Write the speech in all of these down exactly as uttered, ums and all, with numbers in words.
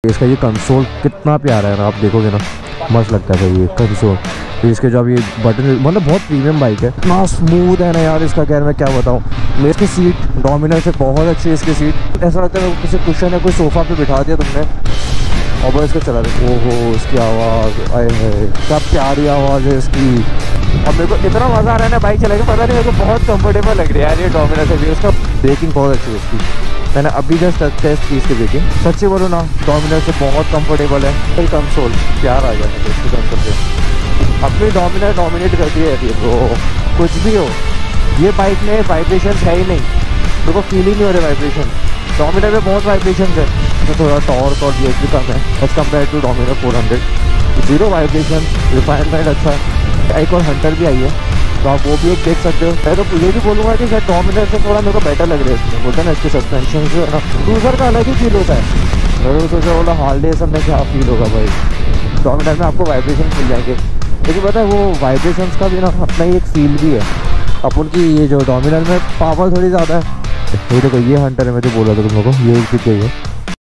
इसका ये कंसोल कितना प्यारा है ना, आप देखोगे ना मस्त लगता है भाई ये कंसोल। तो इसके जो अब ये बटन मतलब बहुत प्रीमियम बाइक है, इतना स्मूथ है ना यार इसका, खैर मैं क्या बताऊँ। मेरे इसकी सीट डोमिनर से बहुत अच्छी है इसकी सीट, ऐसा लगता है किसी कुशन या कोई सोफ़ा पे बिठा दिया तुमने और बस इसको चला रहे। ओहो इसकी आवाज़, आए है क्या प्यारी आवाज़ है इसकी। और मेरे को इतना मज़ा आ रहा है ना बाइक चला के, पता नहीं मेरे को बहुत कंफर्टेबल लग रही है यार ये डोमिनर से भी। उसका ब्रेकिंग बहुत अच्छी है इसकी, मैंने अभी जस्ट टेस्ट की इसकी ब्रेकिंग। सच्ची बोलो ना डोमिनर से बहुत कंफर्टेबल है। फिर कंसोल प्यार आ गया मुझे इसकी कंसोल से, अपनी डोमिनर डोमिनेट करती रहती है ब्रो, कुछ भी हो। ये बाइक में वाइब्रेशन है ही नहीं, मेरे को फील ही नहीं हो रहे वाइब्रेशन। डोमिनर में बहुत वाइब्रेशन है, तो थोड़ा टॉर्क और ये भी कम है as compare to Dominar four hundred. Zero vibration, refinement अच्छा है। एक और हंटर भी आई है तो आप वो भी एक देख सकते हो। मैं तो ये भी बोलूँगा कि शायद डोमिनर से थोड़ा मेरे को बेटर लग रहा है इसमें, बोलते हैं ना इसके सस्पेंशन जो है ना, क्रूज़र का अलग ही फील होता है। मैं सोचा बोला हार्ले सब में क्या फील होगा भाई, डोमिनर में आपको वाइब्रेशन मिल जाएंगे। लेकिन पता है वो वाइब्रेशंस का भी ना अपना ही एक फील भी है अपन की। ये जो डोमिनर में पावर थोड़ी ज़्यादा है। ये देखो ये हंटर है, मैं जो बोला था तुम लोगों को, ये एक दिख है।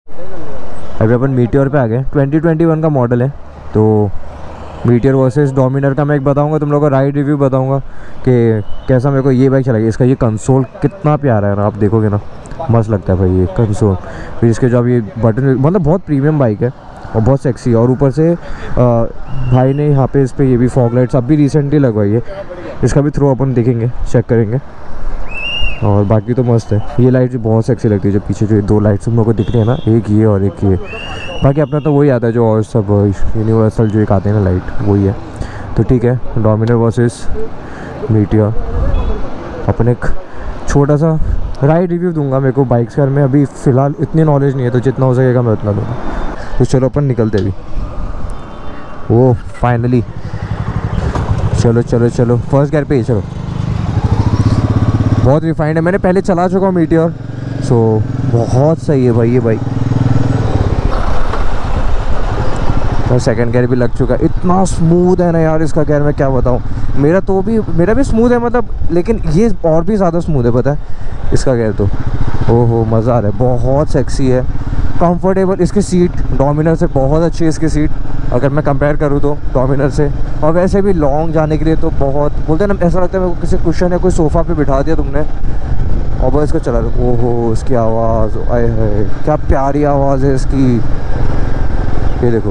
अभी अपन मीटियोर पे आ गए, ट्वेंटी ट्वेंटी वन का मॉडल है। तो मीटियोर वर्सेस डोमिनर का मैं एक बताऊंगा तुम लोगों को, राइड रिव्यू बताऊंगा कि कैसा मेरे को ये बाइक चलाई। इसका ये कंसोल कितना प्यारा है ना, आप देखोगे ना मस्त लगता है भाई ये कंसोल। फिर इसके जो अब ये बटन मतलब बहुत प्रीमियम बाइक है और बहुत सेक्सी है। और ऊपर से आ, भाई ने यहाँ पे इस पर ये भी फॉग लाइट्स अभी रिसेंटली लगवाई है, इसका भी थ्रो अपन देखेंगे, चेक करेंगे। और बाकी तो मस्त है। ये लाइट भी बहुत सेक्सी लगती है, जो पीछे जो दो लाइट्स हम लोग को दिख रही है ना, एक ये और एक ये। बाकी अपना तो वही आता है जो और सब यूनिवर्सल जो एक आते हैं ना लाइट, वही है। तो ठीक है, डोमिनर वर्सेस मीटियोर। अपन एक छोटा सा राइड रिव्यू दूंगा। मेरे को बाइक्स कार में अभी फ़िलहाल इतनी नॉलेज नहीं है, तो जितना हो सकेगा मैं उतना दूँगा। तो चलो अपन निकलते भी। वो फाइनली चलो चलो चलो फर्स्ट गियर पे ही चलो। बहुत रिफाइंड है, मैंने पहले चला चुका हूँ मीटियोर, सो बहुत सही है भाई ये बाइक। और सेकंड गियर भी लग चुका है, इतना स्मूथ है ना यार इसका, गियर मैं क्या बताऊँ। मेरा तो भी मेरा भी स्मूथ है मतलब, लेकिन ये और भी ज़्यादा स्मूथ है पता है इसका गियर तो। ओहो मज़ा आ रहा है, बहुत सेक्सी है, कंफर्टेबल। इसकी सीट डोमिनर से बहुत अच्छी है इसकी सीट, अगर मैं कंपेयर करूँ तो डोमिनर से। और वैसे भी लॉन्ग जाने के लिए तो बहुत, बोलते हैं ना ऐसा लगता है मेरे को किसी कुशन या कोई सोफ़ा पे बिठा दिया तुमने और बस इसको चला रहे। ओहो इसकी आवाज़, आए है क्या प्यारी आवाज़ है इसकी। ये देखो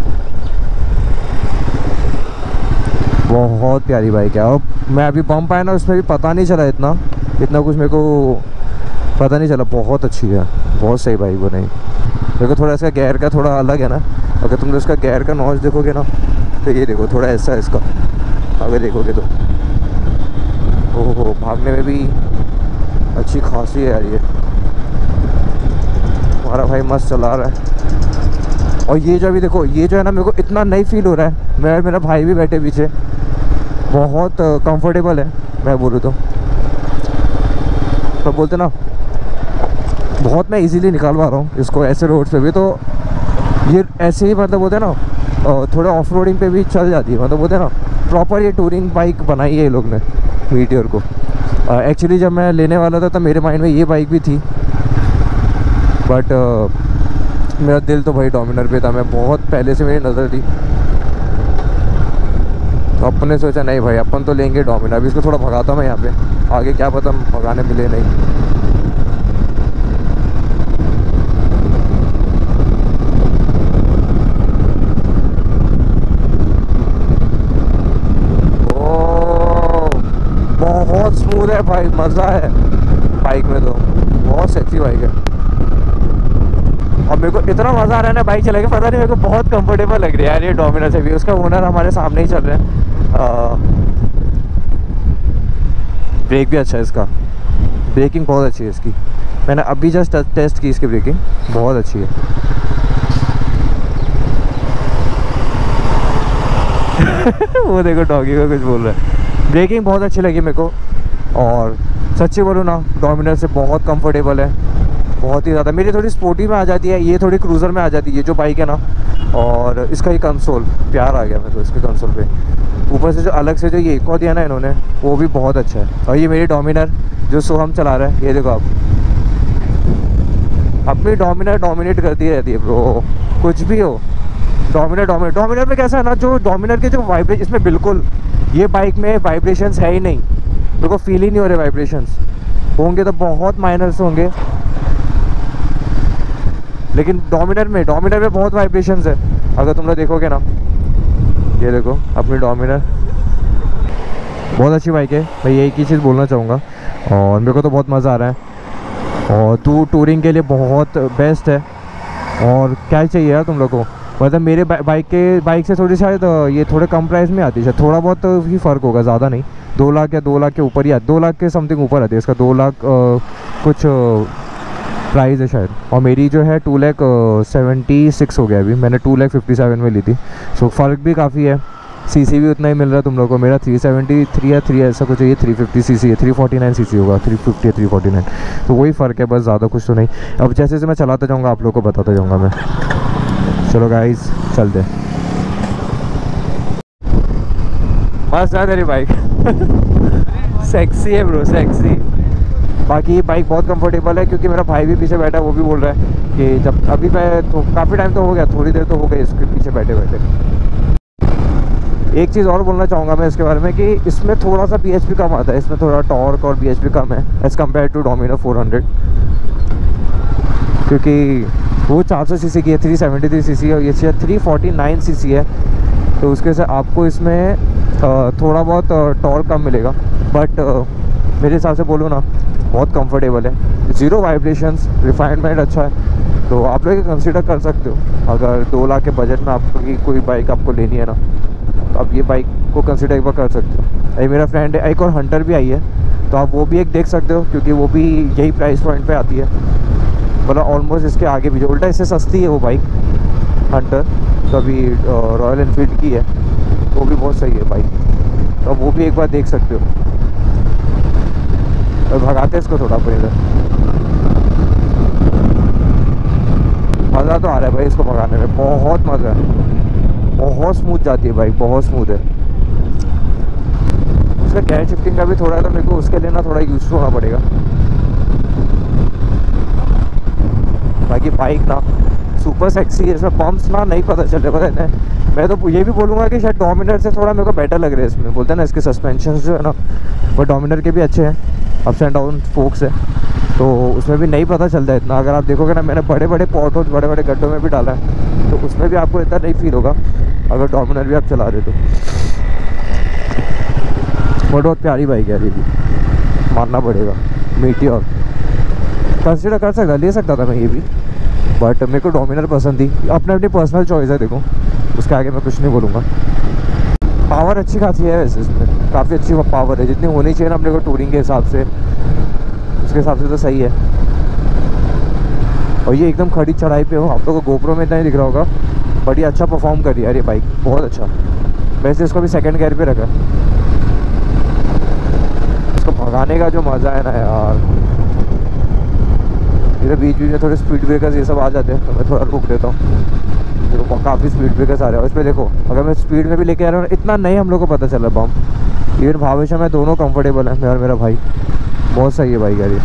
बहुत प्यारी बाइक है। और मैं अभी पंप आया ना, उसमें भी पता नहीं चला इतना इतना कुछ मेरे को पता नहीं चला। बहुत अच्छी है, बहुत सही बाइक बनाई। देखो थोड़ा इसका गियर का थोड़ा अलग है ना, अगर तुम इसका गियर का नॉच देखोगे ना तो ये देखो थोड़ा ऐसा है इसका, अगर देखोगे तो। ओहो भागने में भी अच्छी खासी है यार ये, हमारा भाई मस्त चला रहा है। और ये जो अभी देखो, ये जो है ना मेरे को इतना नहीं फील हो रहा है। मैं मेरा भाई भी बैठे पीछे, बहुत कंफर्टेबल है मैं बोलूँ तो। तो बोलते ना बहुत मैं इजीली निकाल पा रहा हूँ इसको ऐसे रोड पे भी। तो ये ऐसे ही मतलब बोलते हैं ना थोड़ा ऑफ रोडिंग पे भी चल जाती है, मतलब बोलते हैं ना प्रॉपर ये टूरिंग बाइक बनाई है ये लोग ने मीटियोर को। एक्चुअली जब मैं लेने वाला था तब मेरे माइंड में ये बाइक भी थी, बट मेरा दिल तो भाई डोमिनर पे था। मैं बहुत पहले से मेरी नज़र थी, तो अपन ने सोचा नहीं भाई अपन तो लेंगे डोमिनर। अभी इसको थोड़ा भगाता मैं यहाँ पे, आगे क्या पता भगाने मिले नहीं। बहुत स्मूथ है भाई, मज़ा है बाइक में तो, बहुत सेक्सी बाइक है। और मेरे को इतना मज़ा आ रहा है ना बाइक चला के, पता नहीं मेरे को बहुत कंफर्टेबल लग रही है यार ये डोमिनर से भी। उसका ओनर हमारे सामने ही चल रहे हैं। ब्रेक भी अच्छा है इसका, ब्रेकिंग बहुत अच्छी है इसकी। मैंने अभी जस्ट टेस्ट की इसकी ब्रेकिंग, बहुत अच्छी है। वो देखो डॉगी को कुछ बोल रहा है। ब्रेकिंग बहुत अच्छी लगी मेरे को, और सच्ची बोलूँ ना डोमिनर से बहुत कंफर्टेबल है, बहुत ही ज़्यादा। मेरी थोड़ी स्पोर्टी में आ जाती है, ये थोड़ी क्रूज़र में आ जाती है ये जो बाइक है ना। और इसका ये कंसोल प्यार आ गया मेरे को इसके कंसोल पे। ऊपर से जो अलग से जो ये एक और दिया ना इन्होंने, वो भी बहुत अच्छा है। और ये मेरी डोमिनर जो सोहम चला रहा है, ये देखो आप, अपनी डोमिनर डोमिनेट करती रहती है ब्रो, कुछ भी हो। डोमिनर डोमिनर डोमिनर में कैसा है ना, जो डोमिनर के जो वाइब्रेशन, इसमें बिल्कुल ये बाइक में वाइब्रेशंस है ही नहीं, मेरे को फील ही नहीं हो रहे। वाइब्रेशंस होंगे तो बहुत माइनर्स होंगे, लेकिन डोमिनर में डोमिनर में बहुत वाइब्रेशंस है। अगर तुम लोग देखोगे ना, ये देखो अपनी डोमिनर, बहुत अच्छी बाइक है। मैं यही की चीज़ बोलना चाहूँगा और मेरे को तो बहुत मज़ा आ रहा है और टू टूरिंग के लिए बहुत बेस्ट है। और क्या चाहिए यार तुम लोग को, मतलब मेरे बाइक के बाइक से थोड़ी शायद ये थोड़े कम प्राइस में आती है, थोड़ा बहुत तो ही फ़र्क होगा, ज़्यादा नहीं। दो लाख या दो लाख के ऊपर ही आती, दो लाख के समथिंग ऊपर आती है इसका, दो लाख आ, कुछ प्राइस है शायद। और मेरी जो है टू लैख सेवेंटी सिक्स हो गया अभी, मैंने टू लैख फिफ्टी सेवन में ली थी। सो फ़र्क भी काफ़ी है, सीसी भी उतना ही मिल रहा है तुम लोग को। मेरा थ्री सेवेंटी थ्री या थ्री ऐसा कुछ है, ये थ्री फिफ्टी सीसी है, थ्री फोर्टी नाइन सीसी होगा, थ्री फिफ्टी या थ्री फोर्टी नाइन, तो वही फ़र्क है बस, ज़्यादा कुछ तो नहीं। अब जैसे जैसे मैं चलाता जाऊँगा आप लोग को बताता जाऊँगा मैं। चलो गाइस चलते। मस्त है तेरी बाइक सेक्सी है ब्रो, सेक्सी। बाकी ये बाइक बहुत कंफर्टेबल है, क्योंकि मेरा भाई भी पीछे बैठा है, वो भी बोल रहा है कि जब अभी मैं तो काफ़ी टाइम तो हो गया, थोड़ी देर तो हो गई इसके पीछे बैठे बैठे। एक चीज़ और बोलना चाहूँगा मैं इसके बारे में कि इसमें थोड़ा सा बी एच पी कम आता है, इसमें थोड़ा टॉर्क और बी एच पी कम है as compare to Dominar four hundred, क्योंकि वो चार सौ सी सी की है, three seventy three C C है और ये three forty nine C C है, तो उसके से आपको इसमें थोड़ा बहुत टॉर्क कम मिलेगा। बट मेरे हिसाब से बोलूँ ना, बहुत कंफर्टेबल है, ज़ीरो वाइब्रेशंस, रिफाइनमेंट अच्छा है, तो आप लोग कंसिडर कर सकते हो। अगर दो लाख के बजट में आपकी कोई बाइक आपको लेनी है ना, तो आप ये बाइक को कंसिडर एक बार कर सकते हो। ये मेरा फ्रेंड है, एक और हंटर भी आई है, तो आप वो भी एक देख सकते हो, क्योंकि वो भी यही प्राइस पॉइंट पे आती है, मतलब ऑलमोस्ट इसके आगे भी, जो उल्टा इससे सस्ती है वो बाइक हंटर, तो अभी रॉयल एनफील्ड की है, वो भी बहुत सही है बाइक, तो आप वो भी एक बार देख सकते हो। और भगाते हैं इसको थोड़ा पर इधर, मज़ा तो आ रहा है भाई इसको भगाने में, बहुत मज़ा है, बहुत स्मूथ जाती है बाइक, बहुत स्मूथ है। उसका गेयर शिफ्टिंग का भी थोड़ा है, तो मेरे को उसके लिए ना थोड़ा यूज होना पड़ेगा। बाकी बाइक ना सुपर सेक्सी है, इसमें पम्प्स ना नहीं पता चल रहे, पता है। मैं तो ये भी बोलूँगा कि शायद डोमिनर से थोड़ा मेरे को बेटर लग रहा है इसमें, बोलते हैं ना इसके सस्पेंशन जो है ना, वो डोमिनर के भी अच्छे हैं, अप्स एंड डाउन फोक्स है, तो उसमें भी नहीं पता चलता है इतना। अगर आप देखोगे ना, मैंने बड़े बड़े पॉट होल्स बड़े बड़े गड्ढों में भी डाला है, तो उसमें भी आपको इतना नहीं फील होगा अगर डोमिनर भी आप चला रहे तो। बहुत बहुत प्यारी बाइक है ये भी, मानना पड़ेगा। मीटियोर कंसिडर कर सकता, ले सकता था मैं ये भी, बट मेरे को डोमिनर पसंद थी। अपने अपनी पर्सनल चॉइस है, देखो उसके आगे मैं कुछ नहीं बोलूँगा। पावर अच्छी खासी है वैसे इसमें, काफ़ी अच्छी पावर है, जितनी होनी चाहिए ना अपने को टूरिंग के हिसाब से, उसके हिसाब से तो सही है। और ये एकदम खड़ी चढ़ाई पे हो, आप लोगों को गोप्रो में इतना ही दिख रहा होगा, बट ये अच्छा परफॉर्म कर रही है यार ये बाइक, बहुत अच्छा। वैसे इसको भी सेकंड गियर पे रखा है, इसको भगाने का जो मज़ा है ना यार। इधर बीच बीच में थोड़े स्पीड ब्रेकर्स ये सब आ जाते हैं, तो मैं थोड़ा रुक देता हूँ, देखो काफ़ी स्पीड ब्रेकर्स आ रहे हैं। इस पर देखो, अगर मैं स्पीड में भी लेके आ रहा हूँ, इतना नहीं हम लोग को पता चल रहा बम। इवन भावेशा में दोनों कंफर्टेबल है, मेरा मेरा भाई बहुत सही है बाइक यार ये।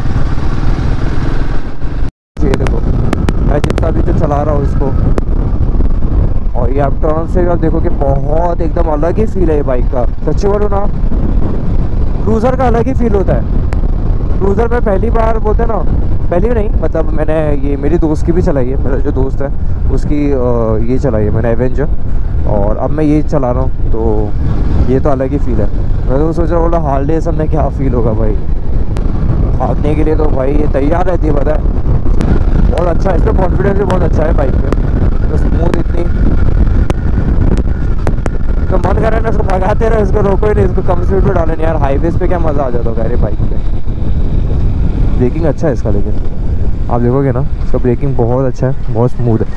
ये देखो मैं जितना भी जो चला रहा हूँ इसको, और ये अप टर्न से आप देखो कि बहुत एकदम अलग ही फील है ये बाइक का। सच्ची बोलो ना, क्रूज़र का अलग ही फील होता है। क्रूज़र में पहली बार बोलते ना, पहली नहीं मतलब मैंने ये मेरी दोस्त की भी चलाई है, मेरा जो दोस्त है उसकी ये चलाई है मैंने एवेंजर, और अब मैं ये चला रहा हूँ, तो ये तो अलग ही फील है। मैं तो सोच रहा बोला हार्ले सब में क्या फील होगा भाई, भागने के लिए तो भाई ये तैयार रहती है, पता है। बहुत अच्छा है, इसमें कॉन्फिडेंस भी बहुत अच्छा है बाइक पे, तो स्मूथ इतनी, तो मन कर रहा है ना इसको भगाते रहे, इसको रोको ही नहीं, इसको कम स्पीड पे डाले नहीं यार। हाईवेज पे क्या मज़ा आ जाता होगा यार बाइक पे। ब्रेकिंग अच्छा है इसका, लेकिन आप देखोगे ना इसका ब्रेकिंग बहुत अच्छा है, बहुत स्मूथ है।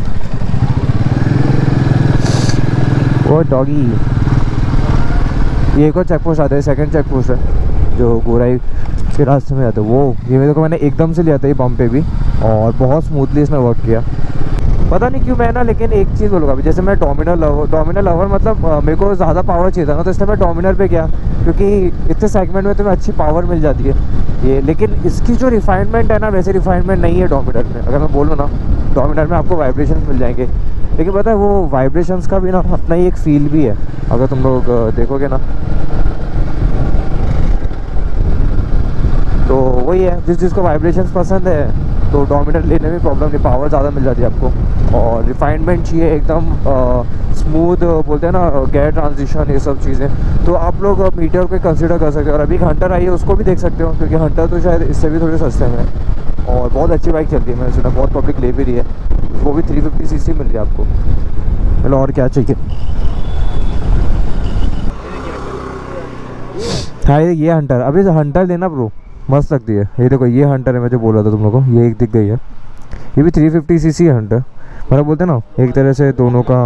वो डॉगी, ये एक और चेक पोस्ट आता है, सेकंड चेक पोस्ट है जो गोराई के रास्ते में आता है वो। ये मेरे को मैंने एकदम से लिया था ये बम पे भी, और बहुत स्मूथली इसने वर्क किया। पता नहीं क्यों मैं ना, लेकिन एक चीज़ बोलूँगा अभी, जैसे मैं डोमिनर लवर डोमिनर लवर मतलब मेरे को ज़्यादा पावर चाहिए था ना, तो इसलिए मैं डोमिनर पे गया, क्योंकि इतने सेगमेंट में तुम्हें अच्छी पावर मिल जाती है। ये, लेकिन इसकी जो रिफाइनमेंट है ना वैसे रिफाइनमेंट नहीं है डोमिनार में। अगर मैं बोलूँ ना डोमिनार में आपको वाइब्रेशन मिल जाएंगे, लेकिन पता है वो वाइब्रेशंस का भी ना अपना ही एक फील भी है। अगर तुम लोग देखोगे ना तो वही है, जिस जिसको वाइब्रेशंस पसंद है तो डोमिनार लेने में प्रॉब्लम नहीं, पावर ज़्यादा मिल जाती है आपको। और रिफाइनमेंट चाहिए एकदम स्मूथ, बोलते हैं ना गेयर ट्रांजिशन, ये सब चीज़ें, तो आप लोग मीटर को कंसिडर कर सकते हो। और अभी हंटर आई है उसको भी देख सकते हो, क्योंकि हंटर तो शायद इससे भी थोड़े सस्ते में और बहुत अच्छी बाइक चलती है। मैंने सुना बहुत पब्लिक ले भी रही है, वो भी थ्री फिफ्टी सी सी मिल रही है आपको। चलो और क्या चाहिए। हाँ ये हंटर, अभी हंटर लेना ब्रो, मस्त लगती है। ये देखो ये हंटर है, मैं जो बोल रहा था तुम लोगों को, ये एक दिख गई है, ये भी थ्री फिफ्टी सी सी है हंटर। मतलब बोलते हैं ना एक तरह से दोनों का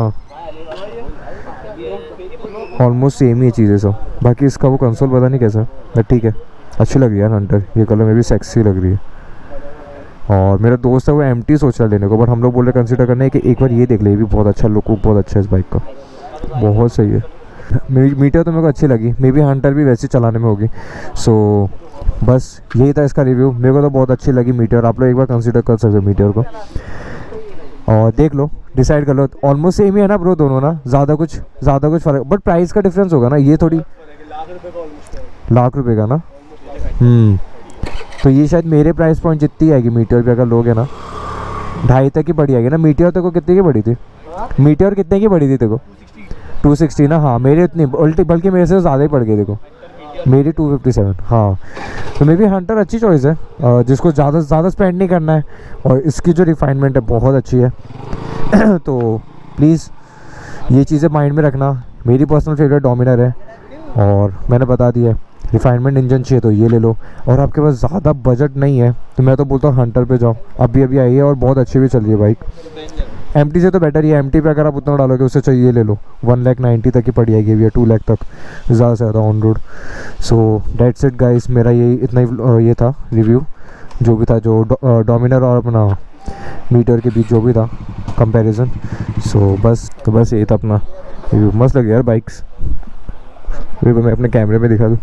ऑलमोस्ट सेम ही चीज़ें सब। बाकी इसका वो कंसोल पता नहीं कैसा, बट ठीक है, अच्छी लग रही है हंटर। ये कलर में भी सेक्सी लग रही है। और मेरा दोस्त है वो एम टी सोच रहा लेने को, बट हम लोग बोल रहे कंसिडर करना है कि एक बार ये देख ले, ये भी बहुत अच्छा लुक बहुत अच्छा है इस बाइक का, बहुत सही है। मीटर तो मेरे को अच्छी लगी, मे बी हंटर भी वैसे चलाने में होगी। सो बस यही था इसका रिव्यू, मेरे को तो बहुत अच्छी लगी मीटर। आप लोग एक बार कंसिडर कर सकते हो मीटर को और देख लो, डिसाइड कर लो। ऑलमोस्ट सेम ही है ना ब्रो दोनों ना, ज़्यादा कुछ ज़्यादा कुछ फ़र्क, बट प्राइस का डिफरेंस होगा ना, ये थोड़ी लाख रुपए का ना। हम्म तो ये शायद मेरे प्राइस पॉइंट जितनी आएगी मीटर पे अगर लोगे ना, ढाई तक की पड़ी आएगी ना। मीटर तेरे को कितने की पड़ी थी? मीटर कितने की पड़ी थी तेरे को? टू सिक्सटी ना। हाँ मेरे इतनी उल्टी, बल्कि मेरे से ज़्यादा ही पड़ गई देखो, मेरी टू फिफ्टी सेवन। हाँ तो मे बी हंटर अच्छी चॉइस है जिसको ज़्यादा ज़्यादा स्पेंड नहीं करना है, और इसकी जो रिफाइनमेंट है बहुत अच्छी है। तो प्लीज़ ये चीज़ें माइंड में रखना। मेरी पर्सनल फेवरेट डोमिनार है और मैंने बता दिया, रिफाइनमेंट इंजन चाहिए तो ये ले लो। और आपके पास ज़्यादा बजट नहीं है तो मैं तो बोलता हूँ हंटर पे जाओ, अभी अभी आई है और बहुत अच्छी भी चल रही है बाइक। एम टी से तो बेटर ही है, एम टी पे अगर आप उतना डालोगे उससे चाहिए ये ले लो, वन लाख नाइन्टी तक की पड़ी आएगी, टू लाख तक ज़्यादा से ज़्यादा on road. So that's it guys, मेरा ये इतना ही ये था रिव्यू जो भी था, जो डोमिनार और अपना मीटर के बीच जो भी था कंपैरिजन। सो बस तो बस ये था अपना रिव्यू। मस्त लगे यार बाइक्स, मैं अपने कैमरे में दिखा दूँ।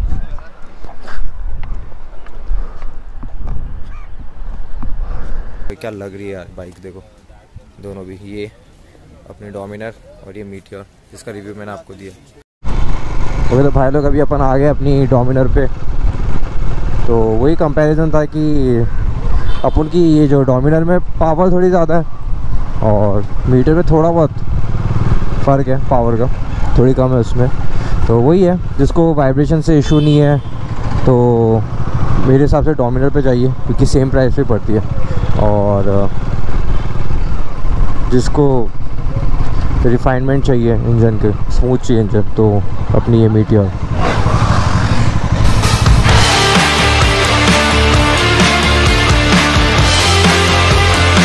क्या लग रही है यार बाइक, देखो दोनों भी, ये अपनी डोमिनार और ये मीटियोर, जिसका रिव्यू मैंने आपको दिया। ओके तो भाई लोग अभी अपन आ गए अपनी डोमिनार पे। तो वही कंपैरिजन था कि अपन की ये जो डोमिनार में पावर थोड़ी ज़्यादा है और मीटर में थोड़ा बहुत फ़र्क है, पावर का थोड़ी कम है उसमें। तो वही है, जिसको वाइब्रेशन से इशू नहीं है तो मेरे हिसाब से डोमिनार पे जाइए, क्योंकि सेम प्राइस पे पड़ती है। और जिसको रिफाइनमेंट चाहिए इंजन के, स्मूथ चाहिए इंजन, तो अपनी ये मीटियोर